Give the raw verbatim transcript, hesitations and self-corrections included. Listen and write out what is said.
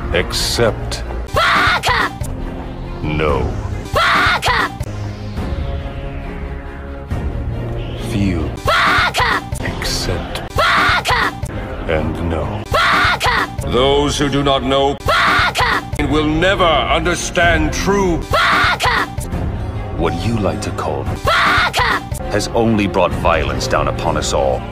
Accept. Baka! No. Baka! Feel. Baka! Accept. Baka! And no. Baka! Those who do not know Baka! will never understand true. Baka! What you like to call Baka! has only brought violence down upon us all.